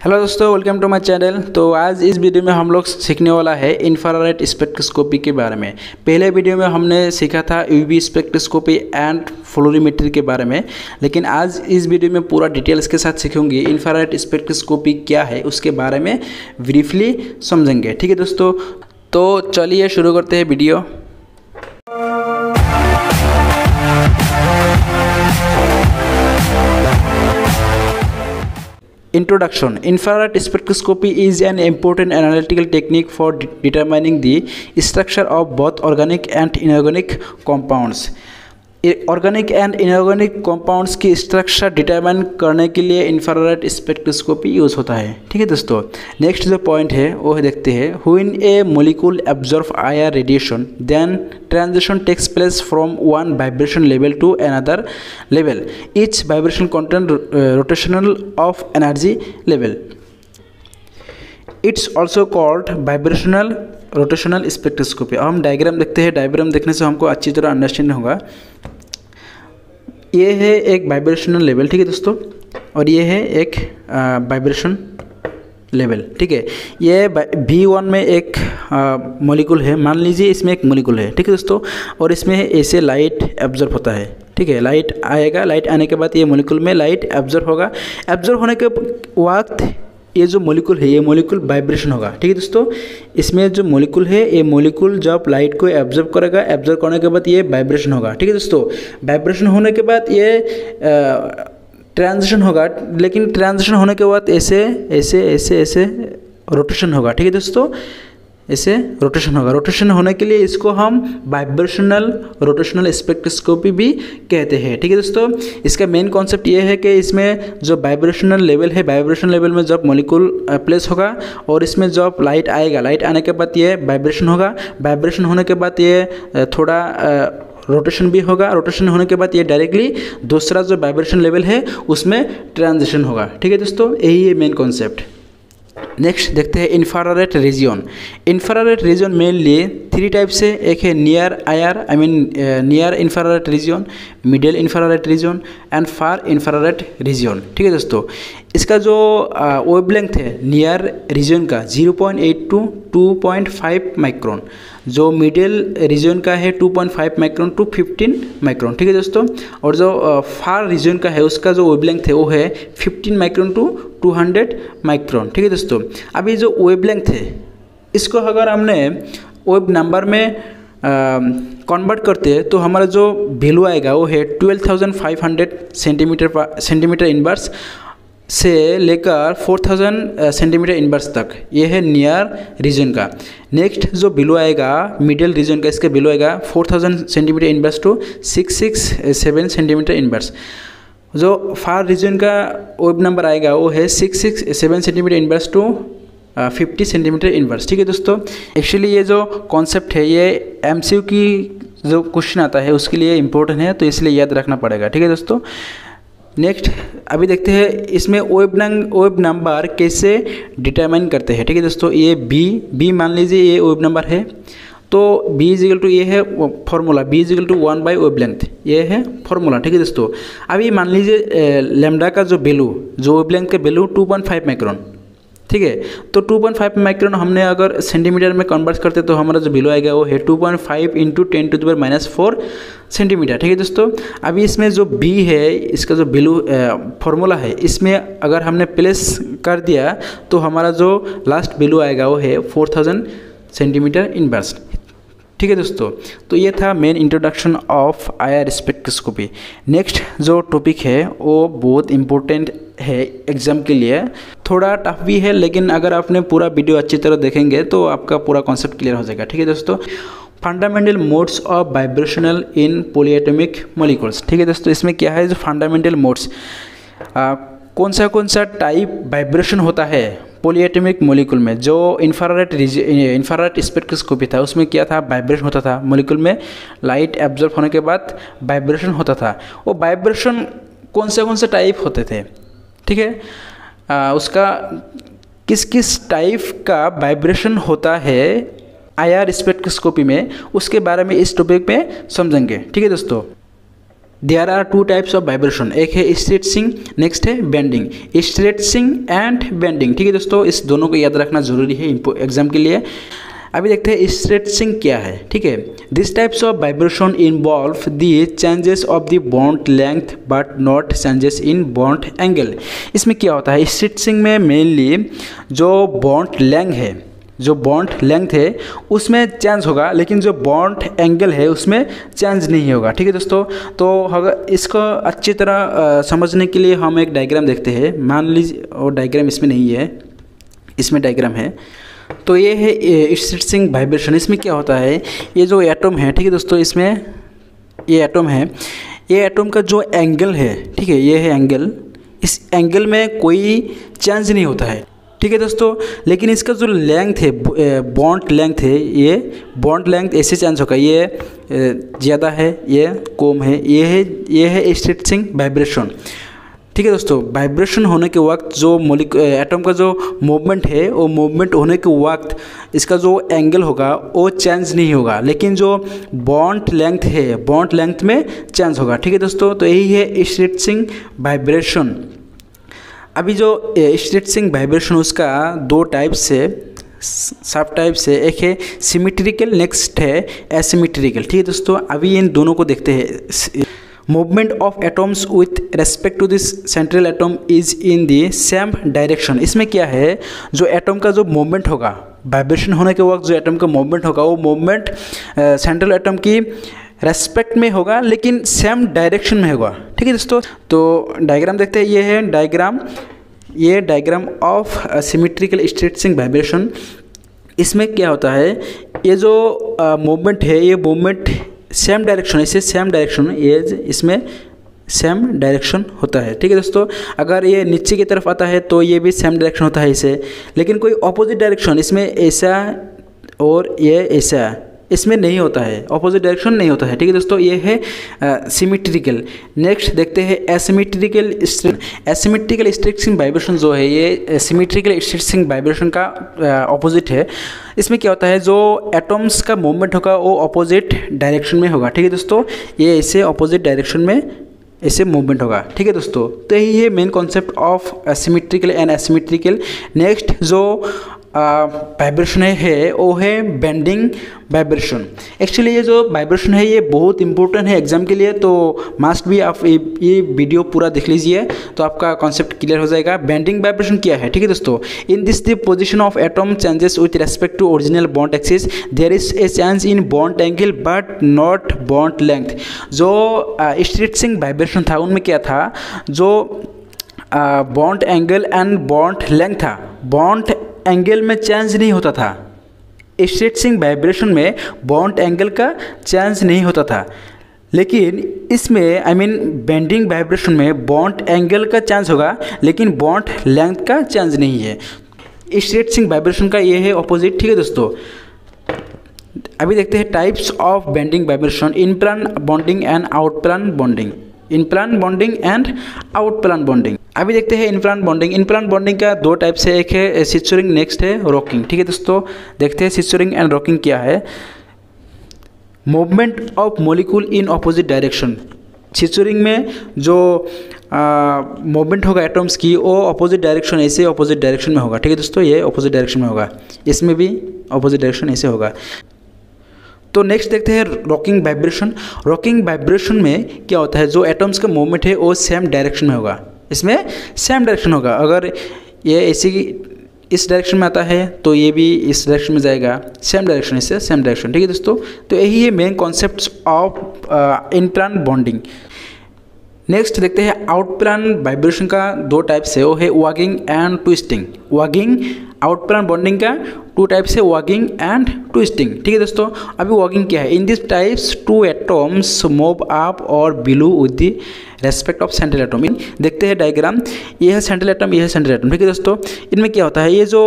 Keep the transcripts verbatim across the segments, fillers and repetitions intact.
Hello दोस्तों, welcome to my channel. तो आज इस वीडियो में हम लोग सीखने वाला है इंफ्रारेड स्पेक्ट्रोस्कोपी के बारे में। पहले वीडियो में हमने सीखा था यूवी स्पेक्ट्रोस्कोपी एंड फ्लोरीमेट्री के बारे में, लेकिन आज इस वीडियो में पूरा डिटेल्स के साथ सीखूंगी इंफ्रारेड स्पेक्ट्रोस्कोपी क्या है उसके बारे में ब्रीफली समझेंगे। ठीक है दोस्तों, तो चलिए शुरू करते हैं video. Introduction. Infrared spectroscopy is an important analytical technique for de determining the structure of both organic and inorganic compounds. Organic and inorganic compounds की स्ट्रक्चर डिटरमाइन करने के लिए इंफ्रारेड स्पेक्ट्रोस्कोपी यूज़ होता है। ठीक है दोस्तों, नेक्स्ट जो पॉइंट है वो देखते हैं। When a molecule absorb IR radiation then transition takes place from one vibration level to another level. Each vibration contain rotational of energy level. It's also called vibrational rotational spectroscopy. अब हम diagram देखते हैं। Diagram देखने से हमको अच्छी तरह understand होगा। ये है एक वाइब्रेशनल लेवल, ठीक है दोस्तों, और ये है एक वाइब्रेशन लेवल। ठीक है, ये वी वन में एक मॉलिक्यूल है, मान लीजिए इसमें एक मॉलिक्यूल है। ठीक है दोस्तों, और इसमें ऐसे लाइट एब्जॉर्ब होता है। ठीक है, लाइट आएगा, लाइट आने के बाद ये मॉलिक्यूल में लाइट एब्जॉर्ब होगा। एब्जॉर्ब होने के वक्त ये जो मॉलिक्यूल है ये मॉलिक्यूल वाइब्रेशन होगा। ठीक है दोस्तों, इसमें जो मॉलिक्यूल है ये मॉलिक्यूल जब लाइट को एब्जॉर्ब करेगा, एब्जॉर्ब करने के बाद ये वाइब्रेशन होगा। ठीक है दोस्तों, वाइब्रेशन होने के बाद ये ट्रांजिशन होगा, लेकिन ट्रांजिशन होने के बाद ऐसे ऐसे ऐसे ऐसे रोटेशन होगा। ठीक है दोस्तों, ऐसे रोटेशन होगा। रोटेशन होने के लिए इसको हम वाइब्रेशनल रोटेशनल स्पेक्ट्रोस्कोपी भी कहते हैं। ठीक है दोस्तों, इसका मेन कॉन्सेप्ट ये है कि इसमें जो वाइब्रेशनल लेवल है, वाइब्रेशन लेवल में जब मॉलिक्यूल प्लेस होगा और इसमें जब लाइट आएगा, लाइट आने के बाद ये वाइब्रेशन होगा। वाइब्रेशन होने के बाद ये थोड़ा रोटेशन भी होगा। रोटेशन होने के बाद ये डायरेक्टली दूसरा जो वाइब्रेशन लेवल है उसमें ट्रांजिशन होगा। ठीक है दोस्तों, यही है मेन कॉन्सेप्ट। नेक्स्ट देखते हैं infrared region. Infrared region mainly three type से, एक है near IR I mean near infrared region, middle infrared region and far infrared region. ठीक है दोस्तों, इसका जो वेवलेंथ है नियर रीजन का zero point eight to two point five micron, जो मिडिल रीजन का है two point five micron to fifteen micron. ठीक है दोस्तों, और जो फार रीजन का है उसका जो वेवलेंथ है वो है fifteen micron to two hundred micron. ठीक है दोस्तों, अभी जो वेवलेंथ है इसको अगर हमने वेव नंबर में कन्वर्ट करते हैं तो हमारा जो वैल्यू आएगा वो है twelve thousand five hundred centimetre centimetre inverse से लेकर फोर थाउजेंड सेंटीमीटर इनवर्स तक। ये है नियर रीजन का। नेक्स्ट जो बिलो आएगा मिडिल रीजन का, इसका बिलो आएगा four thousand centimetre inverse to six six seven centimetre inverse. जो फार रीजन का वेव नंबर आएगा वो है six six seven centimetre inverse to fifty centimetre inverse. ठीक है दोस्तों, एक्चुअली ये जो कॉन्सेप्ट है ये एमसीक्यू की जो क्वेश्चन आता है उसके लिए इम्पोर्टेंट है, तो इसलिए याद रखना पड़ेगा। ठीक है दोस्तों, नेक्स्ट अभी देखते हैं इसमें वेव वेव नंबर कैसे डिटरमाइन करते हैं। ठीक है दोस्तों, ये बी बी मान लीजिए ये वेव नंबर है, तो बी इज इक्वल टू ये है formula, B is equal to one by wavelength, ये है फॉर्मूला। ठीक है दोस्तों, अभी मान लीजिए लेमडा का जो वैल्यू, जो वेवलेंथ का value two point five micron. ठीक है, तो टू पॉइंट फाइव माइक्रोन हमने अगर सेंटीमीटर में कन्वर्ट करते तो हमारा जो वैल्यू आएगा वो है two point five into ten to the power minus four centimetre. ठीक है दोस्तों, अभी इसमें जो बी है इसका जो वैल्यू फॉर्मूला है इसमें अगर हमने प्लेस कर दिया तो हमारा जो लास्ट वैल्यू आएगा वो है फोर थाउजेंड सेंटीमीटर इनवर्स। ठीक है दोस्तों, तो ये था main introduction of IR spectroscopy. Next जो टॉपिक है वो बहुत इम्पोर्टेंट है एग्जाम के लिए, थोड़ा टफ भी है, लेकिन अगर आपने पूरा वीडियो अच्छी तरह देखेंगे तो आपका पूरा कॉन्सेप्ट क्लियर हो जाएगा। ठीक है दोस्तों, fundamental modes of vibrational in polyatomic molecules. ठीक है दोस्तों, इसमें क्या है जो फंडामेंटल मोड्स, कौन सा कौन सा टाइप वाइब्रेशन होता है पॉलीएटॉमिक मॉलिक्यूल में। जो इंफ्रारेड इंफ्रारेड स्पेक्ट्रोस्कोपी था उसमें क्या था, वाइब्रेशन होता था मॉलिक्यूल में, लाइट एब्जॉर्ब होने के बाद वाइब्रेशन होता था। वो वाइब्रेशन कौन से कौन से टाइप होते थे, ठीक है, आ, उसका किस किस टाइप का वाइब्रेशन होता है आईआर स्पेक्ट्रोस्कोपी में, उसके बारे में इस टॉपिक में समझेंगे। ठीक है दोस्तों, there are two types of vibration, एक है स्ट्रेचिंग, नेक्स्ट है बेंडिंग। स्ट्रेचिंग एंड बेंडिंग, ठीक है दोस्तों, इस दोनों को याद रखना जरूरी है एग्जाम के लिए। अभी देखते हैं स्ट्रेचिंग क्या है, ठीक है। This types of vibration involve the changes of the bond length but not changes in bond angle. इसमें क्या होता है, स्ट्रेचिंग में मेनली जो बॉन्ड लेंथ है, जो बॉन्ड लेंथ है उसमें चेंज होगा, लेकिन जो बॉन्ड एंगल है उसमें चेंज नहीं होगा, ठीक है दोस्तों। तो अगर इसको अच्छी तरह आ, समझने के लिए हम एक डायग्राम देखते हैं। मान लीजिए, और डायग्राम इसमें नहीं है, इसमें डायग्राम है। तो ये है स्ट्रेचिंग वाइब्रेशन। इसमें क्या होता है, ये जो एटम है, ठीक है दोस्तों, इसमें ये एटम है, ये एटम का जो एंगल है, ठीक है, ये है एंगल, इस एंगल में कोई चेंज नहीं होता है, ठीक है दोस्तों। लेकिन इसका जो लेंथ है, बॉन्ड लेंथ है, ये बॉन्ड लेंथ ऐसे चेंज होगा, ये ज़्यादा है, ये कम है, ये है ये है स्ट्रेचिंग वाइब्रेशन, ठीक है दोस्तों। वाइब्रेशन होने के वक्त जो मोलिक एटम का जो मूवमेंट है, वो मूवमेंट होने के वक्त इसका जो एंगल होगा वो चेंज नहीं होगा, लेकिन जो बॉन्ड लेंथ है, बॉन्ड लेंथ में चेंज होगा, ठीक है दोस्तों। तो यही है स्ट्रेचिंग वाइब्रेशन। अभी जो स्ट्रेचिंग वाइब्रेशन उसका दो टाइप से, सब टाइप से, एक है सिमेट्रिकल, नेक्स्ट है एसिमेट्रिकल, ठीक है दोस्तों। अभी इन दोनों को देखते हैं। Movement of atoms with respect to this central atom is in the same direction. इसमें क्या है, जो एटम का जो मूवमेंट होगा, वाइब्रेशन होने के वक्त जो एटम का मूवमेंट होगा, वो मूवमेंट सेंट्रल एटम की रेस्पेक्ट में होगा, लेकिन सेम डायरेक्शन में होगा, ठीक है दोस्तों। तो डायग्राम देखते हैं, ये है डायग्राम, ये diagram of symmetrical stretching vibration. इसमें क्या होता है, ये जो मूवमेंट है, ये मूवमेंट सेम डायरेक्शन, इसे सेम डायरेक्शन, ये इसमें सेम डायरेक्शन होता है, ठीक है दोस्तों। अगर ये नीचे की तरफ आता है तो ये भी सेम डायरेक्शन होता है इसे, लेकिन कोई ऑपोजिट डायरेक्शन, इसमें ऐसा और ये ऐसा, इसमें नहीं होता है, ऑपोजिट डायरेक्शन नहीं होता है, ठीक है दोस्तों। ये है सिमेट्रिकल। नेक्स्ट देखते हैं एसिमेट्रिकल। एसिमेट्रिकल स्ट्रेचिंग वाइब्रेशन जो है, ये सिमेट्रिकल स्ट्रेचिंग वाइब्रेशन का ऑपोजिट है। इसमें क्या होता है, जो एटम्स का मूवमेंट होगा वो ऑपोजिट डायरेक्शन में होगा, ठीक है दोस्तों। ये ऐसे ऑपोजिट डायरेक्शन में ऐसे मूवमेंट होगा, ठीक है दोस्तों। तो यही है main concept of symmetrical and asymmetrical. Next जो वाइब्रेशन uh, है वो है बेंडिंग वाइब्रेशन। एक्चुअली ये जो वाइब्रेशन है ये बहुत इंपॉर्टेंट है एग्जाम के लिए, तो मस्ट भी आप ये, ये वीडियो पूरा देख लीजिए तो आपका कॉन्सेप्ट क्लियर हो जाएगा। बेंडिंग वाइब्रेशन क्या है, ठीक है दोस्तों। In this the position of atom changes with respect to original bond axis, there is a change in bond angle but not bond length. जो स्ट्रेचिंग uh, वाइब्रेशन था उनमें क्या था, जो bond angle and bond length था, bond angle में change नहीं होता था। स्ट्रेचिंग वाइब्रेशन में बॉन्ड एंगल का चेंज नहीं होता था, लेकिन इसमें आई मीन बेंडिंग वाइब्रेशन में बॉन्ड एंगल का चेंज होगा, लेकिन बॉन्ड लेंथ का चेंज नहीं है। स्ट्रेचिंग वाइब्रेशन का ये है ऑपोजिट, ठीक है दोस्तों। अभी देखते हैं types of bending vibration, in plane bonding and out plane bonding. In plane bonding and out plane bonding. अभी देखते हैं in plane bonding. In plane bonding का दो टाइप से, एक है सिस्टरिंग, नेक्स्ट है रॉकिंग, ठीक है दोस्तों। देखते हैं सिस्टरिंग एंड रॉकिंग क्या है। Movement of molecule in opposite direction. Scissoring में जो मूवमेंट होगा एटम्स की वो अपोजिट डायरेक्शन, ऐसे अपोजिट डायरेक्शन में होगा, ठीक है दोस्तों। ये अपोजिट डायरेक्शन में होगा, इसमें भी अपोजिट डायरेक्शन ऐसे होगा। तो नेक्स्ट देखते हैं रॉकिंग वाइब्रेशन। रॉकिंग वाइब्रेशन में क्या होता है, जो एटम्स का मूवमेंट है वो सेम डायरेक्शन में होगा, इसमें सेम डायरेक्शन होगा। अगर ये ऐसी इस डायरेक्शन में आता है तो ये भी इस डायरेक्शन में जाएगा, सेम डायरेक्शन, इससे सेम डायरेक्शन, ठीक है दोस्तों। तो यही है main concepts of in plane bonding. Next देखते हैं आउट प्लान वाइब्रेशन का दो टाइप से, वो है wagging and twisting. Wagging, out plane bonding का टू टाइप से, वॉगिंग एंड ट्विस्टिंग, ठीक है दोस्तों। अभी वॉगिंग क्या है, in this types two atoms move up और below with the respect of central atom. देखते हैं डायग्राम, ये है सेंट्रल एटम, ये है सेंट्रल एटम, ठीक है दोस्तों। इनमें क्या होता है, ये जो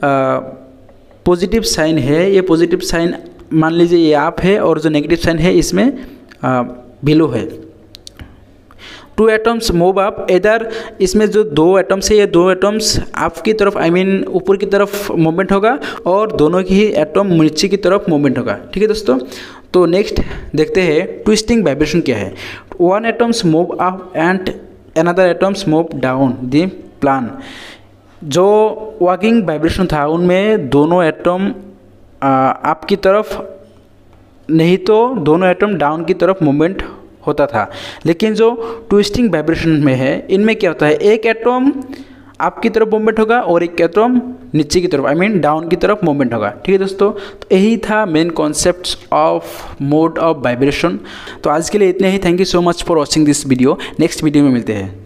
पॉजिटिव साइन है, ये पॉजिटिव साइन मान लीजिए ये आप है, और जो नेगेटिव साइन है इसमें बिलो है। टू एटम्स मूव अप, इधर इसमें जो दो एटम्स है ये दो एटम्स आपकी तरफ आई मीन ऊपर की तरफ मूवमेंट होगा और दोनों की ही एटम नीचे की तरफ मूवमेंट होगा। ठीक है दोस्तों, तो नेक्स्ट देखते हैं ट्विस्टिंग वाइब्रेशन क्या है। One atoms move up and another atoms move down the plane. जो वॉकिंग वाइब्रेशन था उनमें दोनों एटम आपकी तरफ नहीं तो दोनों एटम डाउन की तरफ मूवमेंट होता था। लेकिन जो ट्विस्टिंग वाइब्रेशन में है इनमें क्या होता है, एक एटम आपकी तरफ मूवमेंट होगा और एक एटम नीचे की तरफ आई मीन डाउन की तरफ मूवमेंट होगा। ठीक है दोस्तों, तो यही था main concepts of mode of vibration. तो आज के लिए इतने ही। Thank you so much for watching this video. Next video में मिलते हैं।